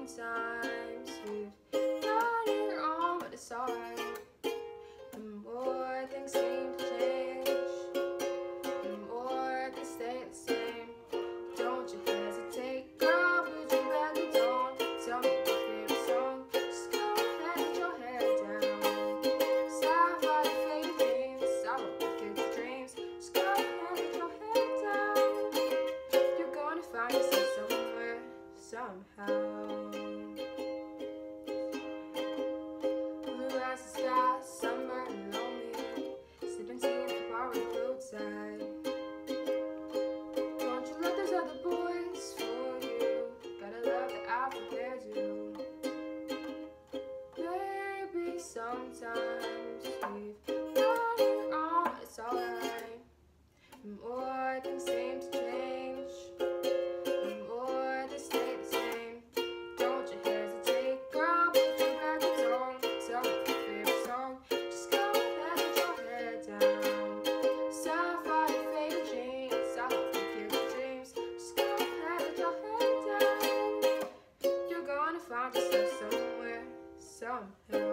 sometimes we've done it wrong, but it's alright. The more things seem to change, the more they stay the same. Don't you hesitate, girl, put your records on. Tell me your favorite song. Just go ahead, put your head down. Sapphire your favorite dreams, I hope you get your dreams. Just go ahead, put your head down. You're gonna find yourself somewhere, somehow. Blue as the sky, summer and lonely, sipping tea in the bar on the roadside. Don't you let those other boys fool you, gotta love that I prepared you. Baby, sometimes we've done it wrong, but it's alright. The more things seem to change, the more they stay the same. Don't you hesitate, girl, put your records on. Tell me your favorite song. Just go ahead, put your head down. Sapphire your favorite jeans, I hope you get your dreams. Just go ahead, put your head down. You're gonna find yourself somewhere, somehow.